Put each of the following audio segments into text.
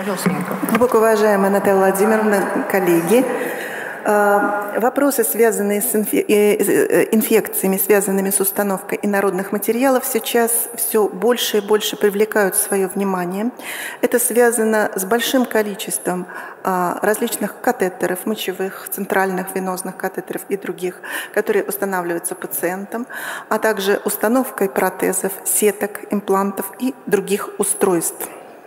Глубоко уважаемая Наталья Владимировна, коллеги, вопросы, связанные с инфекциями, связанными с установкой инородных материалов, сейчас все больше и больше привлекают свое внимание. Это связано с большим количеством различных катетеров, мочевых, центральных венозных катетеров и других, которые устанавливаются пациентам, а также установкой протезов, сеток, имплантов и других устройств.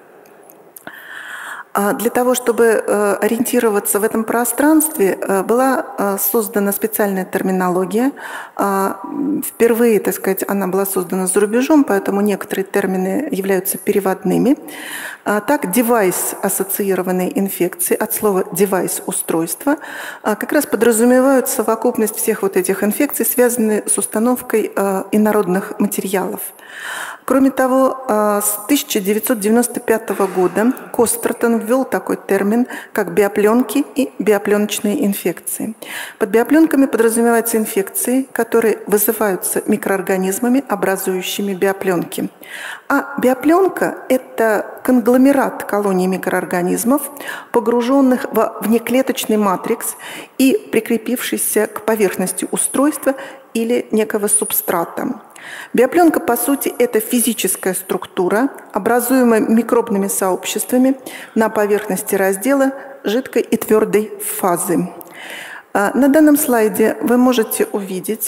Для того, чтобы ориентироваться в этом пространстве, была создана специальная терминология. Впервые, так сказать, она была создана за рубежом, поэтому некоторые термины являются переводными. Так, девайс-ассоциированные инфекции, от слова девайс – устройство, как раз подразумевают совокупность всех вот этих инфекций, связанных с установкой инородных материалов. Кроме того, с 1995 года Костертон ввел такой термин, как биопленки и биопленочные инфекции. Под биопленками подразумеваются инфекции, которые вызываются микроорганизмами, образующими биопленки. А биопленка – это конгломерат колоний микроорганизмов, погруженных во внеклеточный матрикс и прикрепившийся к поверхности устройства или некого субстрата. Биопленка, по сути, это физическая структура, образуемая микробными сообществами на поверхности раздела жидкой и твердой фазы. На данном слайде вы можете увидеть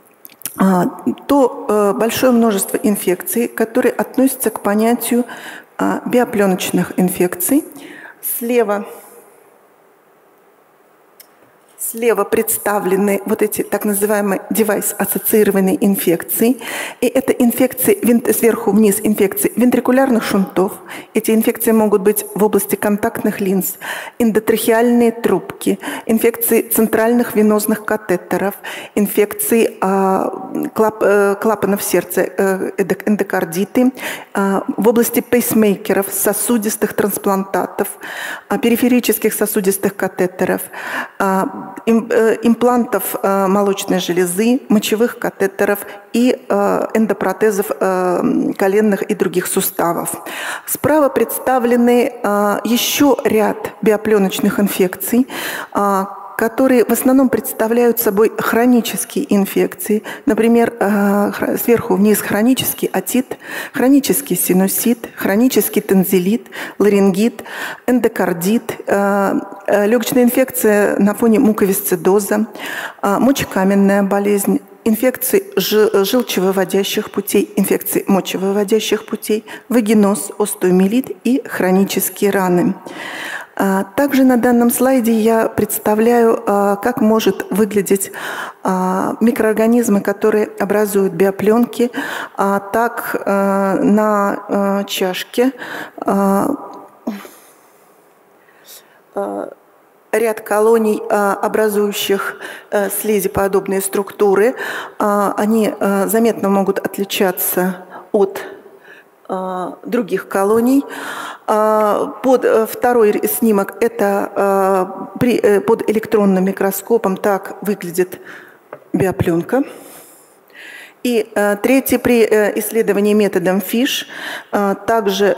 то большое множество инфекций, которые относятся к понятию биопленочных инфекций. Слева представлены вот эти так называемые девайс-ассоциированные инфекции. И это инфекции сверху вниз, инфекции вентрикулярных шунтов. Эти инфекции могут быть в области контактных линз, эндотрахеальные трубки, инфекции центральных венозных катетеров, инфекции клапанов сердца, эндокардиты, в области пейсмейкеров, сосудистых трансплантатов, периферических сосудистых катетеров, имплантов молочной железы, мочевых катетеров и эндопротезов коленных и других суставов. Справа представлены еще ряд биопленочных инфекций, которые в основном представляют собой хронические инфекции. Например, сверху вниз хронический отит, хронический синусит, хронический тонзиллит, ларингит, эндокардит, легочная инфекция на фоне муковисцидоза, мочекаменная болезнь, инфекции желчевыводящих путей, инфекции мочевыводящих путей, вагиноз, остеомиелит и хронические раны. Также на данном слайде я представляю, как может выглядеть микроорганизмы, которые образуют биопленки. Так на чашке ряд колоний, образующих слизеподобные структуры. Они заметно могут отличаться от других колоний. Второй снимок – это под электронным микроскопом так выглядит биопленка. И третий, при исследовании методом ФИШ, также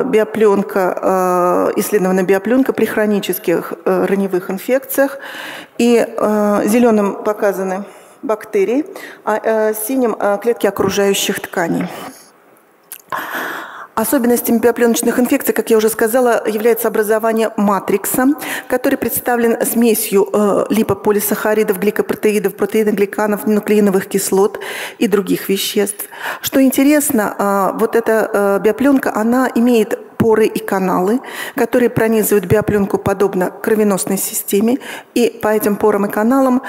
исследована биопленка при хронических раневых инфекциях. И зеленым показаны бактерии, а синим – клетки окружающих тканей. Особенностями биопленочных инфекций, как я уже сказала, является образование матрикса, который представлен смесью липополисахаридов, гликопротеидов, протеиногликанов, нуклеиновых кислот и других веществ. Что интересно, вот эта биопленка, она имеет поры и каналы, которые пронизывают биопленку подобно кровеносной системе, и по этим порам и каналам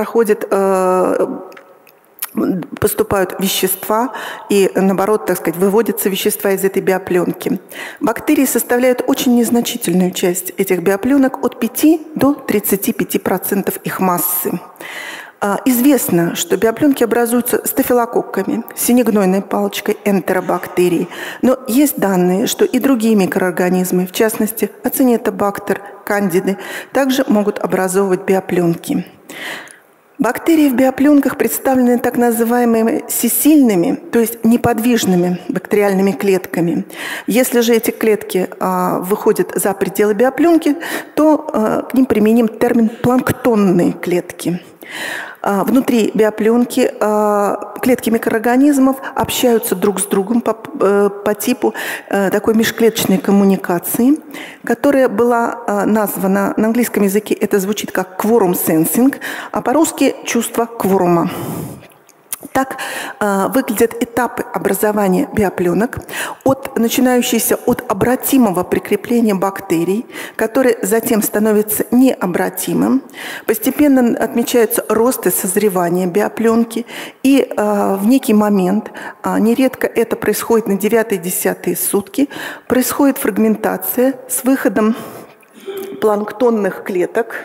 поступают вещества и, наоборот, так сказать, выводятся вещества из этой биопленки. Бактерии составляют очень незначительную часть этих биопленок, от 5 до 35% их массы. Известно, что биопленки образуются стафилококками, синегнойной палочкой, энтеробактерий. Но есть данные, что и другие микроорганизмы, в частности, ацинетобактер, кандиды, также могут образовывать биопленки. Бактерии в биопленках представлены так называемыми сессильными, то есть неподвижными бактериальными клетками. Если же эти клетки выходят за пределы биопленки, то к ним применим термин «планктонные клетки». Внутри биопленки клетки микроорганизмов общаются друг с другом по типу такой межклеточной коммуникации, которая была названа на английском языке, это звучит как quorum sensing, а по-русски чувство кворума. Так выглядят этапы образования биопленок, начинающиеся от обратимого прикрепления бактерий, которые затем становятся необратимым. Постепенно отмечается рост и созревание биопленки, и в некий момент, нередко это происходит на 9-10 сутки, происходит фрагментация с выходом планктонных клеток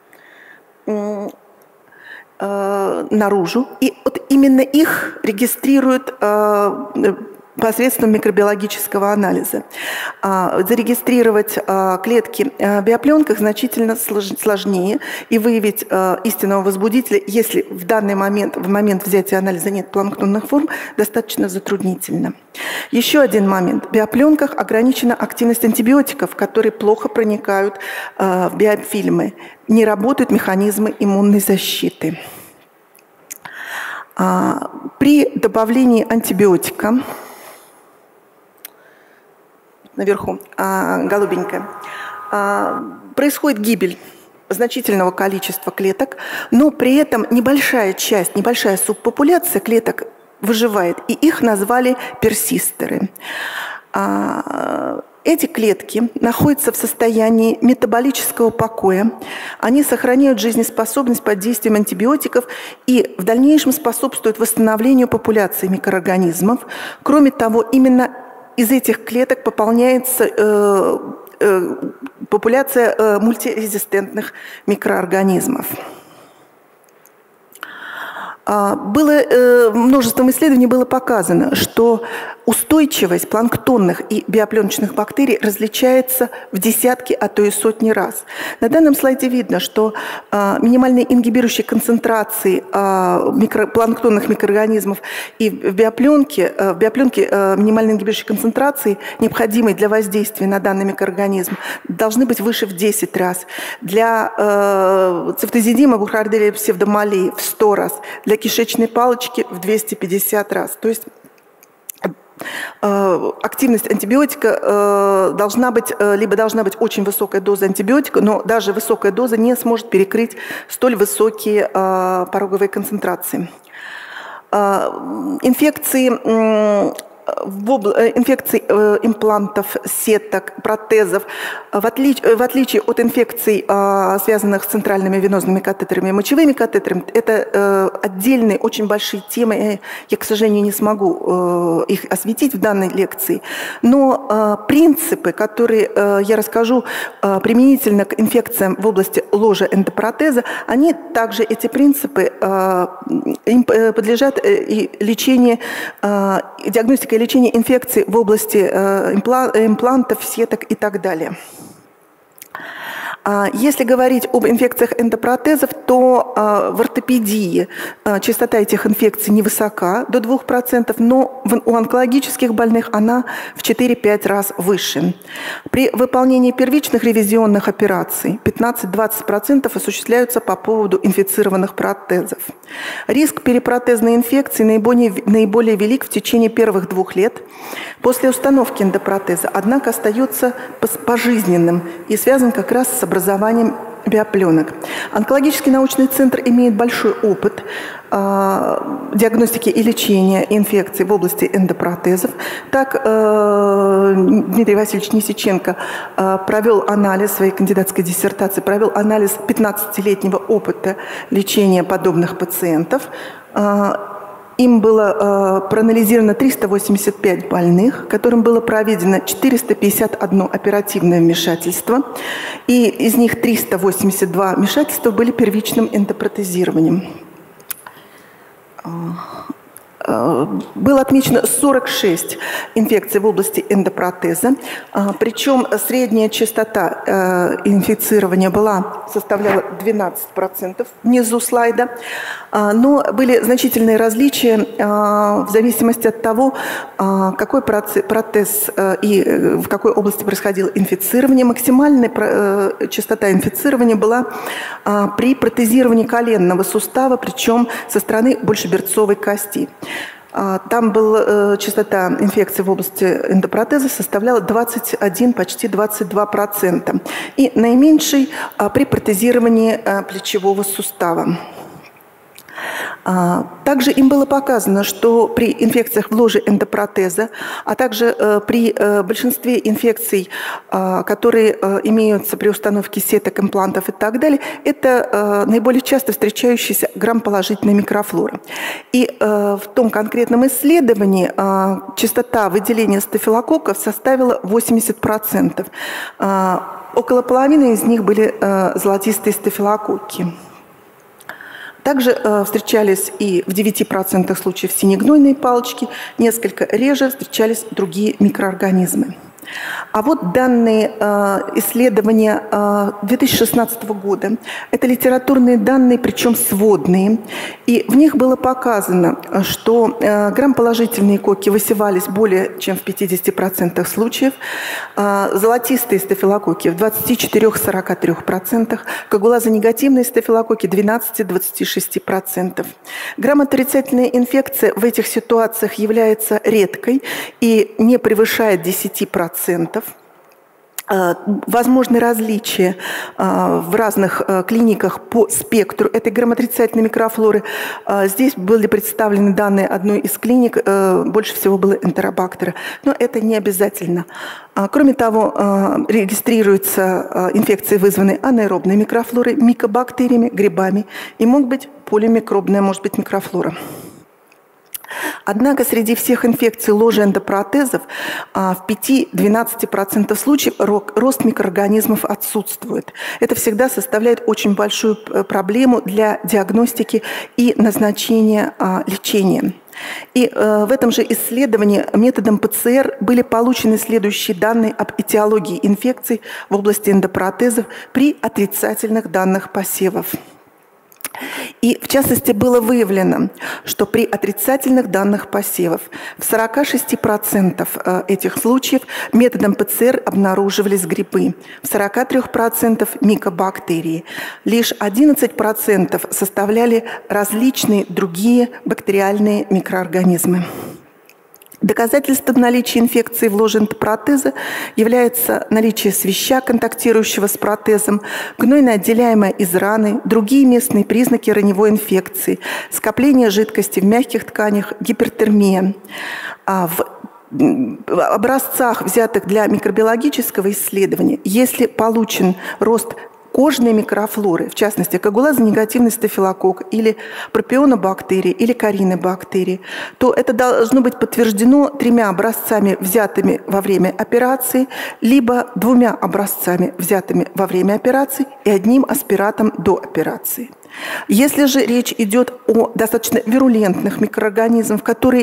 наружу, и вот именно их регистрируют посредством микробиологического анализа. Зарегистрировать клетки в биопленках значительно сложнее, и выявить истинного возбудителя, если в данный момент, в момент взятия анализа нет планктонных форм, достаточно затруднительно. Еще один момент. В биопленках ограничена активность антибиотиков, которые плохо проникают в биофильмы. Не работают механизмы иммунной защиты. При добавлении антибиотика, наверху голубенькая, происходит гибель значительного количества клеток, но при этом небольшая субпопуляция клеток выживает, и их назвали персистеры. Эти клетки находятся в состоянии метаболического покоя, они сохраняют жизнеспособность под действием антибиотиков и в дальнейшем способствуют восстановлению популяции микроорганизмов. Кроме того, именно из этих клеток пополняется популяция мультирезистентных микроорганизмов. Множеством исследований было показано, что устойчивость планктонных и биопленочных бактерий различается в десятки, а то и сотни раз. На данном слайде видно, что минимальные ингибирующие концентрации планктонных микроорганизмов и в биопленке минимальные ингибирующие концентрации, необходимые для воздействия на данный микроорганизм, должны быть выше в 10 раз. Для цифтозидима, бухардерия псевдомалии в 100 раз, для кишечной палочки в 250 раз. То есть активность антибиотика должна быть очень высокая доза антибиотика, но даже высокая доза не сможет перекрыть столь высокие пороговые концентрации. Инфекции имплантов, сеток, протезов, в отличие от инфекций, связанных с центральными венозными катетерами и мочевыми катетерами, это отдельные, очень большие темы. Я, к сожалению, не смогу их осветить в данной лекции. Но принципы, которые я расскажу применительно к инфекциям в области ложа эндопротеза, они также, эти принципы, им подлежат лечению, диагностика и лечение инфекций в области имплантов, сеток и так далее. Если говорить об инфекциях эндопротезов, то в ортопедии частота этих инфекций невысока, до 2%, но у онкологических больных она в 4-5 раз выше. При выполнении первичных ревизионных операций 15-20% осуществляются по поводу инфицированных протезов. Риск перепротезной инфекции наиболее велик в течение первых 2 лет после установки эндопротеза, однако остается пожизненным и связан как раз с образованием биопленок. Онкологический научный центр имеет большой опыт диагностики и лечения инфекций в области эндопротезов. Так, Дмитрий Васильевич Несиченко провел анализ своей кандидатской диссертации, провел анализ 15-летнего опыта лечения подобных пациентов. Им было проанализировано 385 больных, которым было проведено 451 оперативное вмешательство, и из них 382 вмешательства были первичным эндопротезированием. было отмечено 46 инфекций в области эндопротеза, причем средняя частота инфицирования составляла 12% внизу слайда, но были значительные различия в зависимости от того, какой протез и в какой области происходило инфицирование. Максимальная частота инфицирования была при протезировании коленного сустава, причем со стороны большеберцовой кости. Там была частота инфекции в области эндопротеза составляла 21, почти 22%. И наименьший при протезировании плечевого сустава. Также им было показано, что при инфекциях в ложе эндопротеза, а также при большинстве инфекций, которые имеются при установке сеток, имплантов и так далее, это наиболее часто встречающаяся грамположительная микрофлора. И в том конкретном исследовании частота выделения стафилококков составила 80%. Около половины из них были золотистые стафилококки. Также встречались и в 9% случаев синегнойные палочки, несколько реже встречались другие микроорганизмы. А вот данные исследования 2016 года. Это литературные данные, причем сводные. И в них было показано, что грамположительные коки высевались более чем в 50% случаев, золотистые стафилококки в 24-43%, кагулазонегативные стафилококки 12-26%. Грамоторицательная инфекция в этих ситуациях является редкой и не превышает 10%. Возможны различия в разных клиниках по спектру этой грамотрицательной микрофлоры. Здесь были представлены данные одной из клиник, больше всего было энтеробактера, но это не обязательно. Кроме того, регистрируются инфекции, вызванные анаэробной микрофлорой, микобактериями, грибами, и могут быть полимикробная, может быть, микрофлора. Однако среди всех инфекций ложи эндопротезов в 5-12% случаев рост микроорганизмов отсутствует. Это всегда составляет очень большую проблему для диагностики и назначения лечения. И в этом же исследовании методом ПЦР были получены следующие данные об этиологии инфекций в области эндопротезов при отрицательных данных посевов. И, в частности, было выявлено, что при отрицательных данных посевов в 46% этих случаев методом ПЦР обнаруживались грибы, в 43% микобактерии. Лишь 11% составляли различные другие бактериальные микроорганизмы. Доказательством наличия инфекции в ложе эндопротеза является наличие свища, контактирующего с протезом, гнойно отделяемое из раны, другие местные признаки раневой инфекции, скопление жидкости в мягких тканях, гипертермия. В образцах, взятых для микробиологического исследования, если получен рост кожной микрофлоры, в частности, кагулазонегативный стафилококк или пропионобактерии или коринобактерии, то это должно быть подтверждено 3 образцами, взятыми во время операции, либо 2 образцами, взятыми во время операции, и 1 аспиратом до операции. Если же речь идет о достаточно вирулентных микроорганизмах, которые,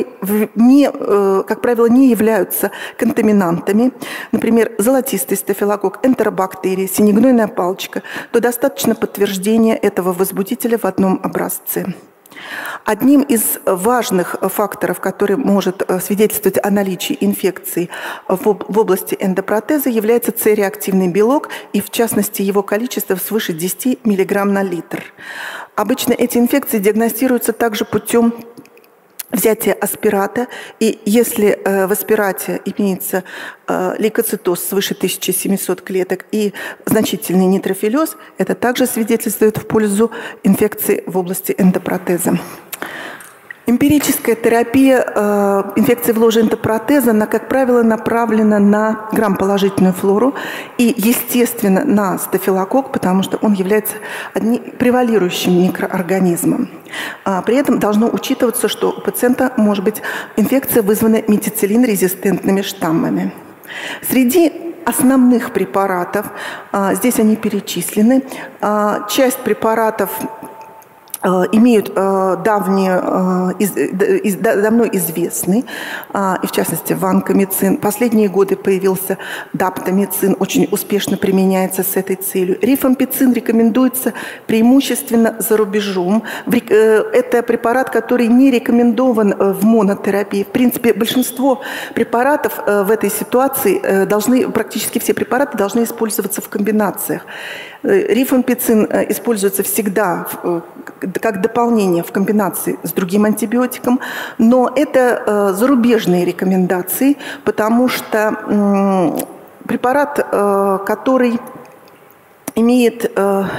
как правило, не являются контаминантами, например, золотистый стафилококк, энтеробактерии, синегнойная палочка, то достаточно подтверждения этого возбудителя в одном образце. Одним из важных факторов, который может свидетельствовать о наличии инфекции в области эндопротеза, является С-реактивный белок, и в частности его количество свыше 10 мг на литр. Обычно эти инфекции диагностируются также путем взятие аспирата, и если в аспирате имеется лейкоцитоз свыше 1700 клеток и значительный нейтрофилез, это также свидетельствует в пользу инфекции в области эндопротеза. Эмпирическая терапия инфекции в ложе эндопротеза, она, как правило, направлена на грамположительную флору и, естественно, на стафилококк, потому что он является превалирующим микроорганизмом. При этом должно учитываться, что у пациента может быть инфекция, вызванная метицилин-резистентными штаммами. Среди основных препаратов, здесь они перечислены, часть препаратов имеют давно известный, и в частности ванкомицин. Последние годы появился даптомицин, очень успешно применяется с этой целью. Рифампицин рекомендуется преимущественно за рубежом. Это препарат, который не рекомендован в монотерапии. В принципе, большинство препаратов в этой ситуации практически все препараты должны использоваться в комбинациях. Рифампицин используется всегда как дополнение в комбинации с другим антибиотиком, но это зарубежные рекомендации, потому что препарат, который имеет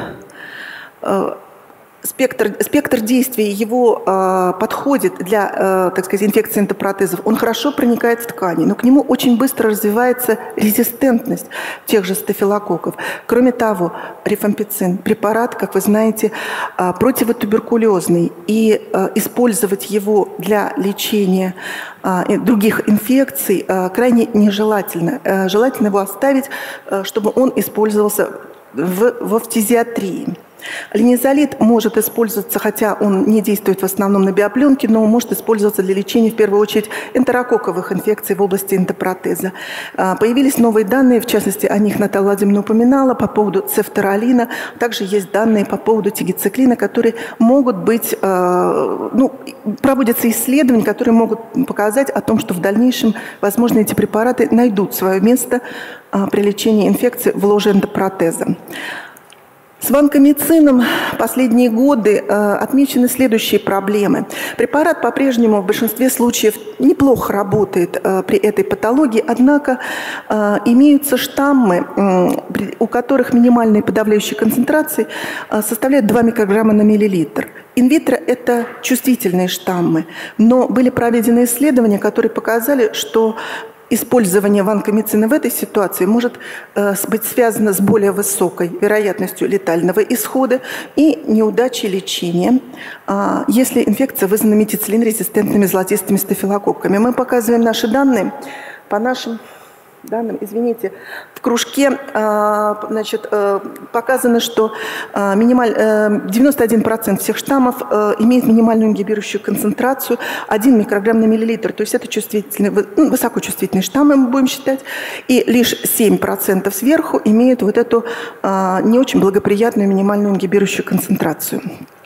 спектр действия его подходит для, так сказать, инфекции эндопротезов, он хорошо проникает в ткани, но к нему очень быстро развивается резистентность тех же стафилококков. Кроме того, рифампицин – препарат, как вы знаете, противотуберкулезный, и использовать его для лечения других инфекций крайне нежелательно. Желательно его оставить, чтобы он использовался в фтизиатрии. Линизолид может использоваться, хотя он не действует в основном на биопленке, но может использоваться для лечения, в первую очередь, энтерококковых инфекций в области эндопротеза. Появились новые данные, в частности, о них Наталья Владимировна упоминала, по поводу цефторолина. Также есть данные по поводу тигициклина, которые могут быть, проводятся исследования, которые могут показать о том, что в дальнейшем, возможно, эти препараты найдут свое место при лечении инфекций в ложе эндопротеза. С ванкомицином последние годы отмечены следующие проблемы. Препарат по-прежнему в большинстве случаев неплохо работает при этой патологии, однако имеются штаммы, у которых минимальные подавляющие концентрации составляют 2 микрограмма на миллилитр. Инвитро – это чувствительные штаммы, но были проведены исследования, которые показали, что использование ванкомицина в этой ситуации может быть связано с более высокой вероятностью летального исхода и неудачей лечения, если инфекция вызвана метицилин-резистентными золотистыми стафилококками. Мы показываем наши данные. По нашим данным, извините, в кружке показано, что 91% всех штаммов имеет минимальную ингибирующую концентрацию 1 микрограмм на миллилитр. То есть это чувствительные, высокочувствительные штаммы, мы будем считать. И лишь 7% сверху имеют вот эту не очень благоприятную минимальную ингибирующую концентрацию.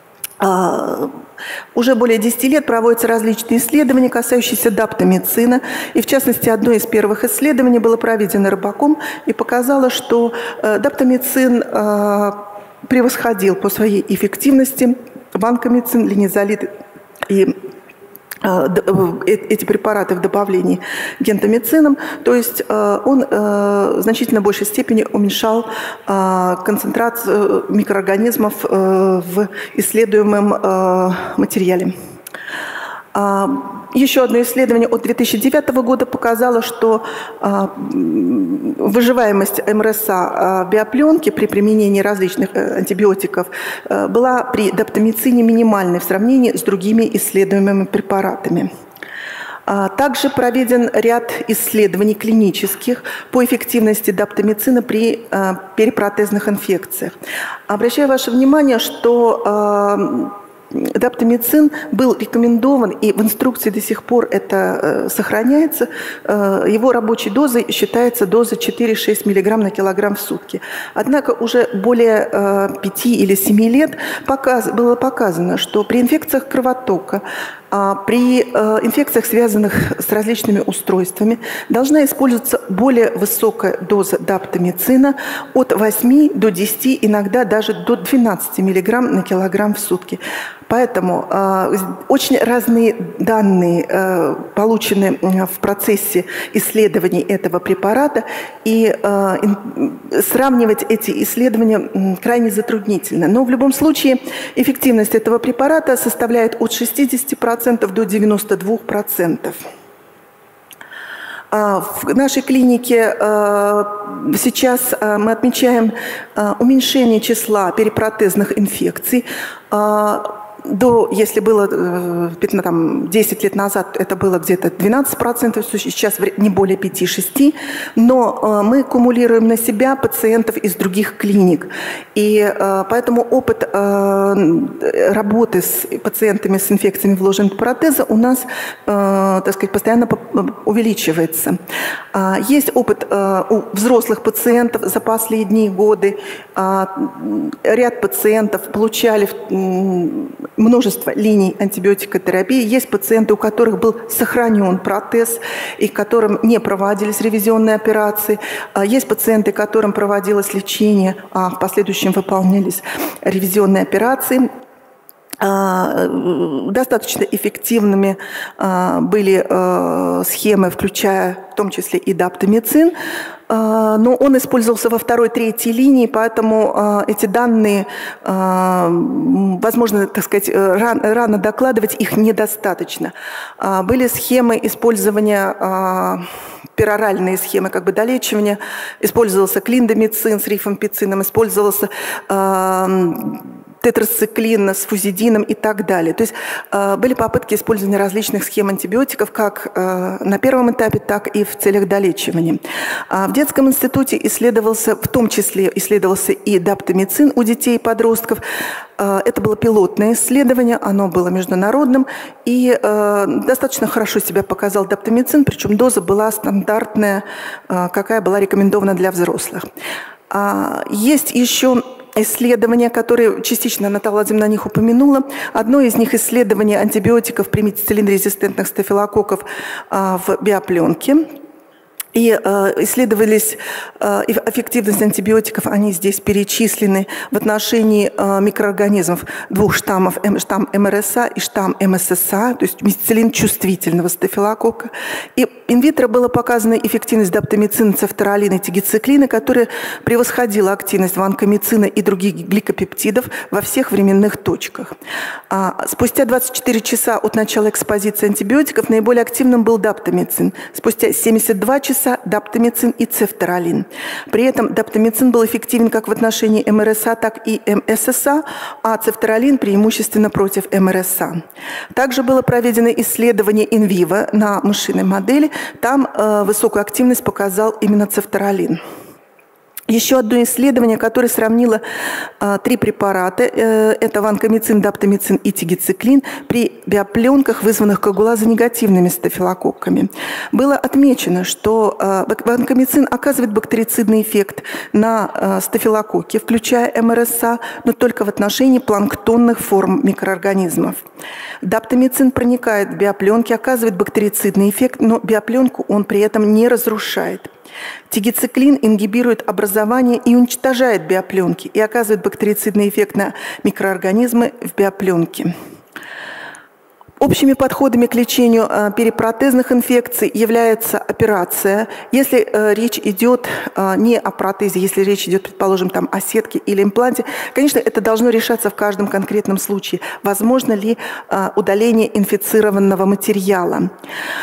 Уже более 10 лет проводятся различные исследования, касающиеся даптомицина. И в частности, одно из первых исследований было проведено Рыбаком и показало, что даптомицин превосходил по своей эффективности ванкомицин, линизолид и эти препараты в добавлении гентамицином, то есть он в значительно большей степени уменьшал концентрацию микроорганизмов в исследуемом материале. Еще одно исследование от 2009 года показало, что выживаемость МРСА биопленки при применении различных антибиотиков была при даптомицине минимальной в сравнении с другими исследуемыми препаратами. Также проведен ряд исследований клинических по эффективности даптомицина при перипротезных инфекциях. Обращаю ваше внимание, что даптомицин был рекомендован, и в инструкции до сих пор это сохраняется. Его рабочей дозой считается доза 4-6 мг на килограмм в сутки. Однако уже более 5 или 7 лет было показано, что при инфекциях кровотока, при инфекциях, связанных с различными устройствами, должна использоваться более высокая доза даптомицина от 8 до 10, иногда даже до 12 мг на килограмм в сутки. Поэтому очень разные данные получены в процессе исследований этого препарата, и сравнивать эти исследования крайне затруднительно. Но в любом случае эффективность этого препарата составляет от 60% до 92%. В нашей клинике сейчас мы отмечаем уменьшение числа перипротезных инфекций. Если было 10 лет назад, это было где-то 12%, сейчас не более 5-6%, но мы кумулируем на себя пациентов из других клиник. И поэтому опыт работы с пациентами с инфекциями вложенного протеза у нас, так сказать, постоянно увеличивается. Есть опыт у взрослых пациентов за последние годы. Ряд пациентов получали множество линий антибиотикотерапии. Есть пациенты, у которых был сохранен протез, и которым не проводились ревизионные операции. Есть пациенты, которым проводилось лечение, а в последующем выполнялись ревизионные операции. Достаточно эффективными были схемы, включая в том числе и даптомицин, но он использовался во второй-третьей линии, поэтому эти данные, возможно, так сказать, рано докладывать, их недостаточно. Были схемы использования, пероральные схемы как бы долечивания, использовался клиндамицин с рифампицином, использовался тетрациклин с фузидином и так далее. То есть были попытки использования различных схем антибиотиков как на первом этапе, так и в целях долечивания. В детском институте исследовался, в том числе исследовался и даптомицин у детей и подростков. Это было пилотное исследование, оно было международным, и достаточно хорошо себя показал даптомицин, причем доза была стандартная, какая была рекомендована для взрослых. Есть еще исследования, которые частично Наталья Владимировна на них упомянула. Одно из них — исследование антибиотиков при метицилин-резистентных стафилококков в биопленке. И исследовались эффективность антибиотиков, они здесь перечислены в отношении микроорганизмов двух штаммов, штамм МРСА и штамм МССА, то есть метицилин чувствительного стафилококка. И инвитро была показана эффективность даптомицина, цефторолина и тигициклина, которая превосходила активность ванкомицина и других гликопептидов во всех временных точках. Спустя 24 часа от начала экспозиции антибиотиков наиболее активным был даптомицин. Спустя 72 часа даптомицин и цефторолин. При этом даптомицин был эффективен как в отношении МРСА, так и МССА, а цефторолин преимущественно против МРСА. Также было проведено исследование инвиво на мышиной модели. Там высокую активность показал именно цефторолин. Еще одно исследование, которое сравнило 3 препарата, это ванкомицин, даптомицин и тигициклин, при биопленках, вызванных коагулазонегативными стафилококками. Было отмечено, что ванкомицин оказывает бактерицидный эффект на стафилококки, включая МРСА, но только в отношении планктонных форм микроорганизмов. Даптомицин проникает в биопленки, оказывает бактерицидный эффект, но биопленку он при этом не разрушает. Тигициклин ингибирует образование и уничтожает биопленки и оказывает бактерицидный эффект на микроорганизмы в биопленке. Общими подходами к лечению перипротезных инфекций является операция. Если речь идет не о протезе, если речь идет, предположим, там, о сетке или импланте, конечно, это должно решаться в каждом конкретном случае. Возможно ли удаление инфицированного материала?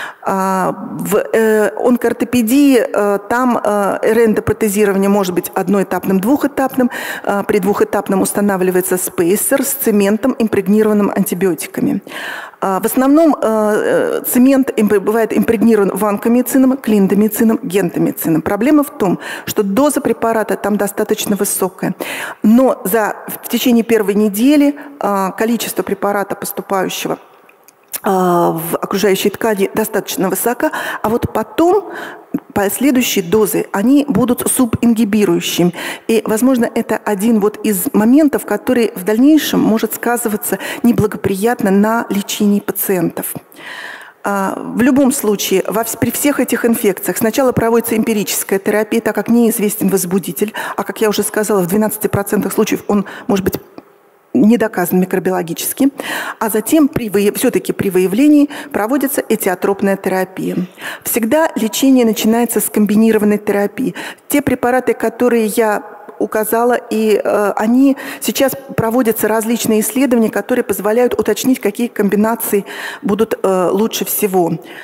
В онкоортопедии там эндопротезирование может быть одноэтапным, двухэтапным. При двухэтапном устанавливается спейсер с цементом, импрегнированным антибиотиками. В основном цемент бывает импрегнирован ванкомицином, клиндамицином, гентамицином. Проблема в том, что доза препарата там достаточно высокая. Но в течение первой недели количество препарата, поступающего в окружающей ткани, достаточно высока, а вот потом последующие дозы, они будут субингибирующими. И, возможно, это один вот из моментов, который в дальнейшем может сказываться неблагоприятно на лечении пациентов. В любом случае, при всех этих инфекциях сначала проводится эмпирическая терапия, так как неизвестен возбудитель, а, как я уже сказала, в 12% случаев он может быть не доказан микробиологически, а затем все-таки при выявлении проводится этиотропная терапия. Всегда лечение начинается с комбинированной терапии. Те препараты, которые я указала, и они сейчас проводятся различные исследования, которые позволяют уточнить, какие комбинации будут лучше всего.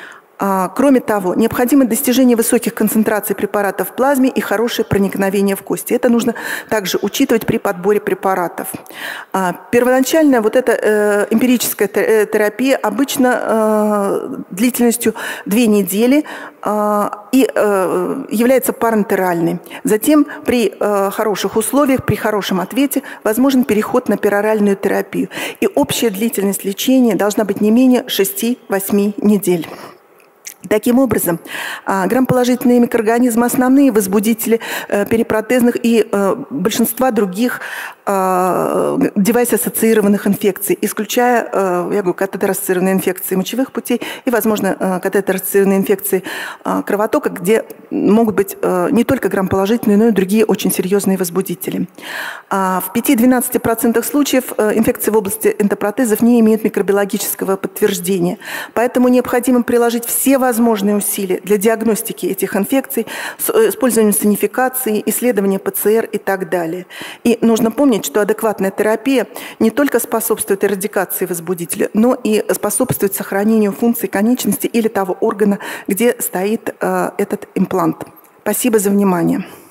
Кроме того, необходимо достижение высоких концентраций препаратов в плазме и хорошее проникновение в кости. Это нужно также учитывать при подборе препаратов. Первоначально вот эта эмпирическая терапия обычно длительностью 2 недели и является парентеральной. Затем при хороших условиях, при хорошем ответе возможен переход на пероральную терапию. И общая длительность лечения должна быть не менее 6-8 недель. Таким образом, грамположительные микроорганизмы – основные возбудители перипротезных и большинства других девайс-ассоциированных инфекций, исключая, я говорю, катетер-ассоциированные инфекции мочевых путей и, возможно, катетер-ассоциированные инфекции кровотока, где могут быть не только грамположительные, но и другие очень серьезные возбудители. В 5-12% случаев инфекции в области эндопротезов не имеют микробиологического подтверждения, поэтому необходимо приложить все возможные усилия для диагностики этих инфекций с использованием санификации, исследования ПЦР и так далее. И нужно помнить, что адекватная терапия не только способствует эрадикации возбудителя, но и способствует сохранению функций конечности или того органа, где стоит этот имплант. Спасибо за внимание.